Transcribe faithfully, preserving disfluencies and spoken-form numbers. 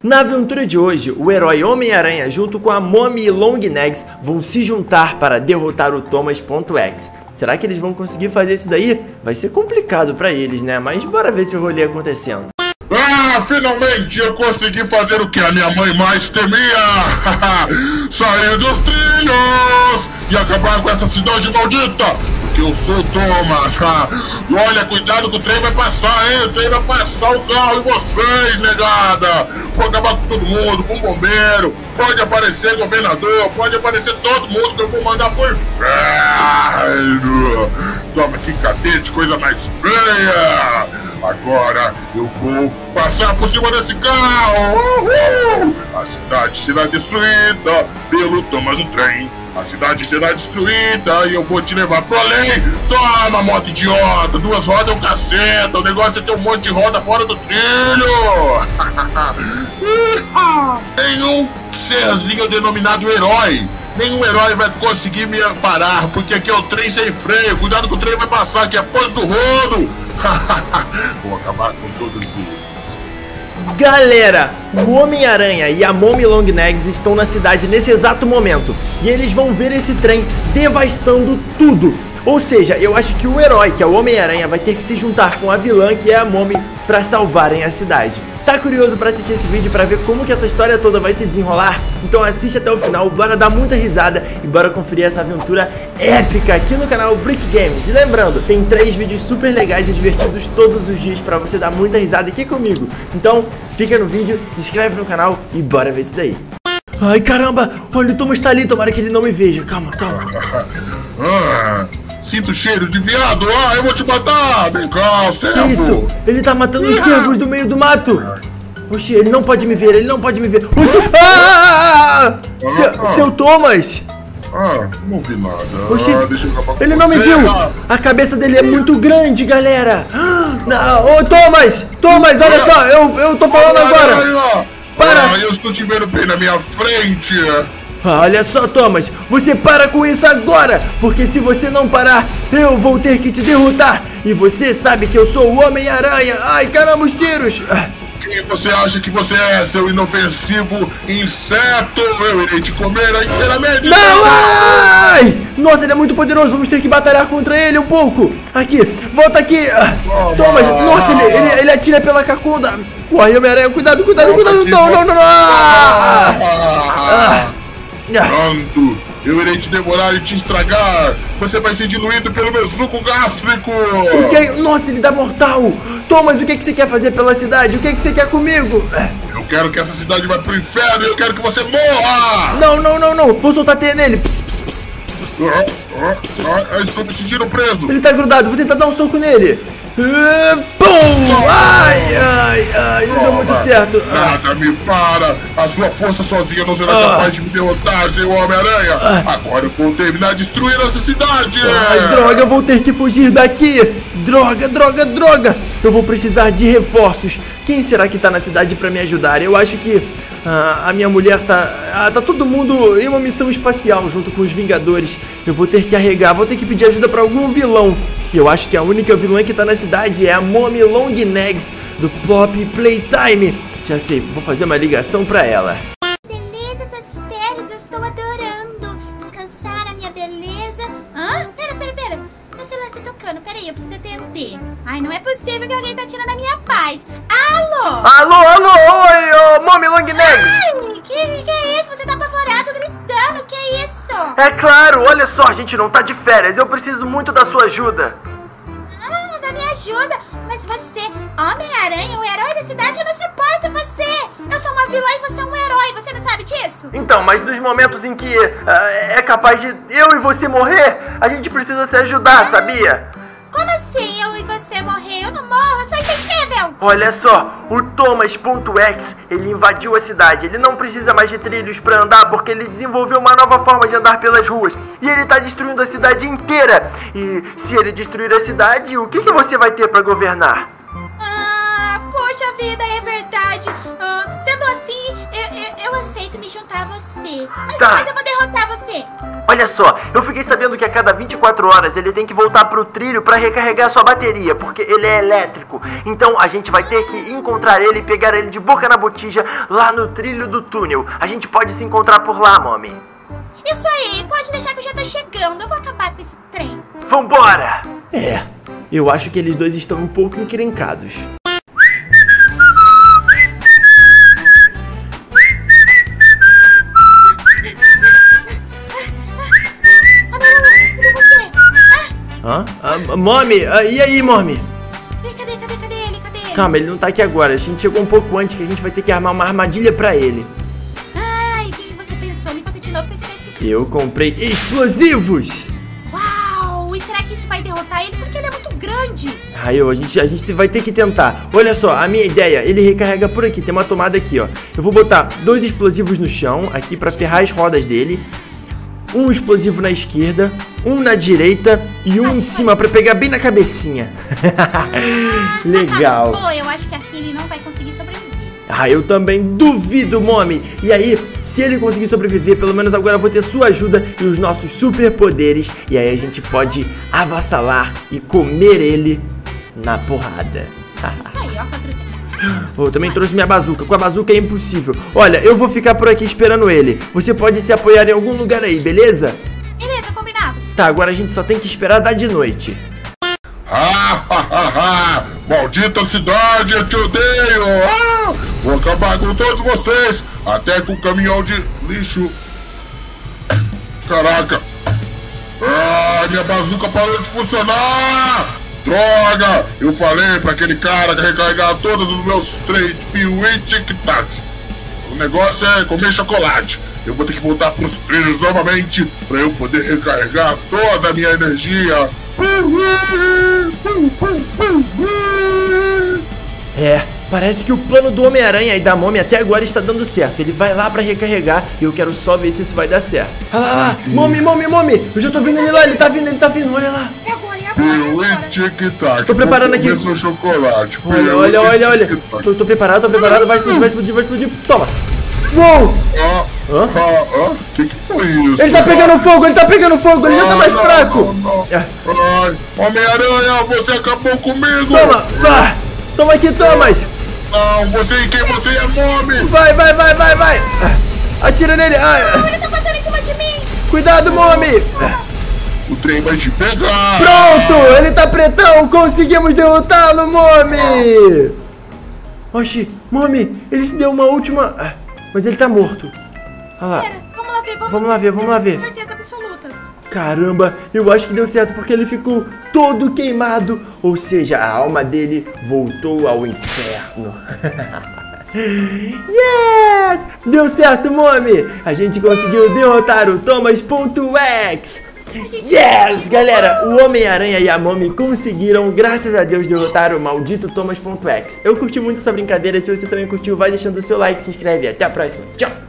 Na aventura de hoje, o herói Homem-Aranha junto com a Mommy Longlegs vão se juntar para derrotar o Thomas.X. Será que eles vão conseguir fazer isso daí? Vai ser complicado pra eles, né? Mas bora ver esse rolê acontecendo. Ah, finalmente eu consegui fazer o que a minha mãe mais temia. Sair dos trilhos e acabar com essa cidade maldita. Porque eu sou o Thomas. E olha, cuidado que o trem vai passar, hein? O trem vai passar o carro em vocês, negada. Vou acabar com todo mundo, com o bombeiro. Pode aparecer governador, pode aparecer todo mundo que eu vou mandar pro inferno. Toma que cadete, coisa mais feia. Agora eu vou passar por cima desse carro. Uhul! A cidade será destruída pelo Thomas o trem. A cidade será destruída e eu vou te levar pro além. Toma, moto idiota. Duas rodas é um caceta. O negócio é ter um monte de roda fora do trilho. Nenhum serzinho denominado herói. Nenhum herói vai conseguir me parar, porque aqui é o trem sem freio. Cuidado que o trem vai passar, aqui é posto do rodo. Vou acabar com todos eles. Galera, o Homem-Aranha e a Mommy Longlegs estão na cidade nesse exato momento. E eles vão ver esse trem devastando tudo. Ou seja, eu acho que o herói, que é o Homem-Aranha, vai ter que se juntar com a vilã, que é a Mommy, para salvarem a cidade. Tá curioso para assistir esse vídeo para ver como que essa história toda vai se desenrolar? Então assiste até o final, bora dar muita risada e bora conferir essa aventura épica aqui no canal Brick Games. E lembrando, tem três vídeos super legais e divertidos todos os dias para você dar muita risada aqui comigo. Então fica no vídeo, se inscreve no canal e bora ver isso daí. Ai caramba, olha o Thomas tá ali, tomara que ele não me veja. Calma, calma. Ah, sinto cheiro de viado. Ah, eu vou te matar. Vem cá, servo. Que isso? Ele tá matando os cervos do meio do mato. Oxi, ele não pode me ver, ele não pode me ver. Oxi, ah! Seu, seu Thomas. Ah, não vi nada. Oxi, ah, deixa eu acabar com ele não você. me viu. A cabeça dele é muito grande, galera. Não, ô Thomas, Thomas, olha só, eu, eu tô falando agora. Para. Ah, eu estou te vendo bem na minha frente. Olha só, Thomas, você para com isso agora, porque se você não parar, eu vou ter que te derrotar. E você sabe que eu sou o Homem-Aranha. Ai, caramba, os tiros. Quem você acha que você é, seu inofensivo inseto? Eu irei te comer inteiramente. Não! Ai! Nossa, ele é muito poderoso, vamos ter que batalhar contra ele um pouco. Aqui, volta aqui. Thomas, nossa, ele, ele, ele atira pela cacunda. Corre, Homem-Aranha, cuidado, cuidado, cuidado. Não, não, não, não. Ah! Ah! Pronto, eu irei te devorar e te estragar. Você vai ser diluído pelo meu suco gástrico. O que? Nossa, ele dá mortal. Thomas, o que, que você quer fazer pela cidade? O que, que você quer comigo? Eu quero que essa cidade vá pro inferno e eu quero que você morra. Não, não, não, não. Vou soltar teia nele. Pss, pss, pss, pss, pss, ah, pss, ah, pss, ah, ah, estou me sentindo preso. Ele tá grudado, vou tentar dar um soco nele. Uh, pum! Ai, ai, ai, não deu muito certo. Nada me para. A sua força sozinha não será ah. capaz de me derrotar, seu Homem-Aranha. Ah. Agora eu vou terminar de destruir essa cidade. Ai, droga, eu vou ter que fugir daqui. Droga, droga, droga. Eu vou precisar de reforços. Quem será que tá na cidade pra me ajudar? Eu acho que ah, a minha mulher tá... Ah, tá todo mundo em uma missão espacial junto com os Vingadores. Eu vou ter que arregar, vou ter que pedir ajuda pra algum vilão. E eu acho que a única vilã que tá na cidade é a Mommy Longlegs do Plop Playtime. Já sei, vou fazer uma ligação pra ela. Beleza, essas férias, eu estou adorando. Descansar a minha beleza. Hã? Pera, pera, pera. Meu celular tá tocando, peraí, eu preciso atender. Ai, não é possível que alguém tá tirando a minha paz. Alô? Alô, alô, oi, ô, Mommy Longlegs. Ai, que, que é isso? Você tá apavorado, gritando, que é isso? É claro, olha só, a gente não tá de férias, eu preciso muito da sua ajuda. Ah, da minha ajuda. Mas você, Homem-Aranha, o herói da cidade, eu não suporto você. Eu sou uma vilã e você é um herói, você não sabe disso? Então, mas nos momentos em que uh, é capaz de eu e você morrer, a gente precisa se ajudar, sabia? Como assim eu e você morrer? Eu não morro, eu sou invencível. Olha só, o Thomas.X, ele invadiu a cidade. Ele não precisa mais de trilhos pra andar porque ele desenvolveu uma nova forma de andar pelas ruas. E ele tá destruindo a cidade inteira. E se ele destruir a cidade, o que, que você vai ter pra governar? Ah, poxa vida, é verdade. Ah, sendo assim, eu, eu, eu aceito me me juntar a você. Mas Tá. depois eu vou derrotar você. Olha só, eu fiquei sabendo que a cada vinte e quatro horas ele tem que voltar pro trilho pra recarregar sua bateria, porque ele é elétrico. Então a gente vai ter que encontrar ele e pegar ele de boca na botija lá no trilho do túnel. A gente pode se encontrar por lá, Mommy. Isso aí, pode deixar que eu já tô chegando. Eu vou acabar com esse trem. Vambora! É, eu acho que eles dois estão um pouco encrencados. Hã? Ah, Mommy, ah, e aí, Mommy? Cadê, cadê, cadê ele? Cadê ele? Calma, ele não tá aqui agora. A gente chegou um pouco antes, que a gente vai ter que armar uma armadilha pra ele. Ai, o que você pensou? Me conta de novo, porque você vai esquecer. Eu comprei explosivos! Uau! E será que isso vai derrotar ele? Porque ele é muito grande. Aí, a gente, a gente vai ter que tentar. Olha só, a minha ideia, ele recarrega por aqui. Tem uma tomada aqui, ó. Eu vou botar dois explosivos no chão, aqui pra ferrar as rodas dele. Um explosivo na esquerda, um na direita e um em cima pra pegar bem na cabecinha. Legal. Pô, eu acho que assim ele não vai conseguir sobreviver. Ah, eu também duvido, Mommy. E aí, se ele conseguir sobreviver, pelo menos agora eu vou ter sua ajuda e os nossos superpoderes. E aí a gente pode avassalar e comer ele na porrada. Isso aí, ó, que eu trouxe aqui. Oh, eu também trouxe minha bazuca. Com a bazuca é impossível. Olha, eu vou ficar por aqui esperando ele. Você pode se apoiar em algum lugar aí, beleza? Beleza, combinado. Tá, agora a gente só tem que esperar dar de noite. Ah, ha, ha, ha. Maldita cidade, eu te odeio! Ah, vou acabar com todos vocês, até com o caminhão de lixo. Caraca! Ah, minha bazuca parou de funcionar! Droga! Eu falei pra aquele cara recarregar todos os meus três piuí tic-tac. O negócio é comer chocolate. Eu vou ter que voltar pros trilhos novamente pra eu poder recarregar toda a minha energia. É, parece que o plano do Homem-Aranha e da Mommy até agora está dando certo. Ele vai lá pra recarregar e eu quero só ver se isso vai dar certo. Olha lá, lá, Mommy, Mommy, Mommy. Eu já tô vendo ele lá, ele tá vindo, ele tá vindo, olha lá. É agora, é agora. Piuí tic-tac. Tô preparando aqui. Seu chocolate. Olha, olha, olha, olha. Tô, tô preparado, tô preparado, vai explodir, vai explodir, vai explodir. Toma. Uou! Ah, Hã? ah, ah, que que foi isso? Ele tá pegando fogo, ele tá pegando fogo, ele já tá Ah, mais não, fraco. não, não. É. Ai, Homem-Aranha, você acabou comigo! Toma, tá. Toma aqui, Thomas. Não, você e quem você é, Mommy? Vai, vai, vai, vai, vai. Atira nele. Ah, Ele tá passando em cima de mim. cuidado, Mommy. O trem vai te pegar! Pronto, ele tá pretão. Conseguimos derrotá-lo, Mommy. Oxi, Mommy, ele deu uma última... Ah, mas ele tá morto. Olha lá. Pera, vamos lá ver, vamos, Vamos lá ver, vamos lá ver. Certeza absoluta. Caramba, eu acho que deu certo porque ele ficou todo queimado. Ou seja, a alma dele voltou ao inferno. Yes! Deu certo, Mommy! A gente conseguiu derrotar o Thomas.X. Yes! Galera, o Homem-Aranha e a Mommy conseguiram, graças a Deus, derrotar o maldito Thomas.X. Eu curti muito essa brincadeira. Se você também curtiu, vai deixando o seu like, se inscreve e até a próxima. Tchau!